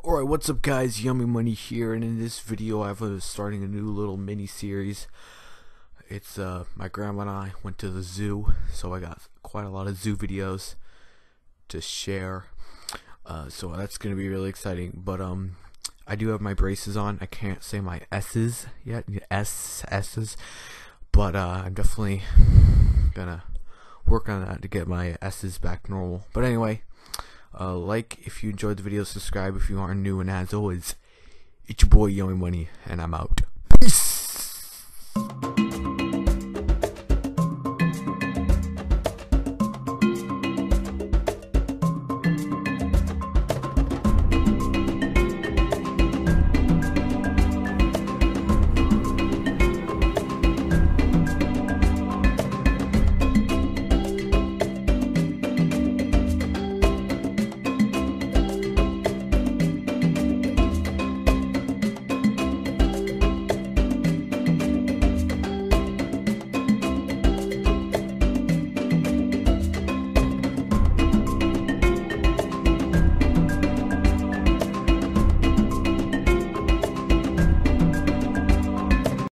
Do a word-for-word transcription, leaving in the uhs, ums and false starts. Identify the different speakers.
Speaker 1: Alright, what's up guys, Yummy Money here, and in this video I was starting a new little mini series. It's uh my grandma and I went to the zoo, so I got quite a lot of zoo videos to share. Uh, so that's gonna be really exciting. But um I do have my braces on. I can't say my S's yet, S S's, but uh, I'm definitely gonna work on that to get my S's back normal. But anyway, uh, like if you enjoyed the video, subscribe if you aren't new, and as always, it's your boy Yummy Money, and I'm out. Peace.